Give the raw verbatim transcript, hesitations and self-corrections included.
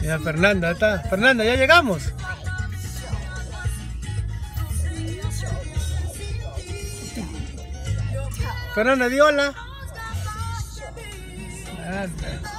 Mira, Fernanda, está. Fernanda, ya llegamos. Fernanda, di hola. Anda.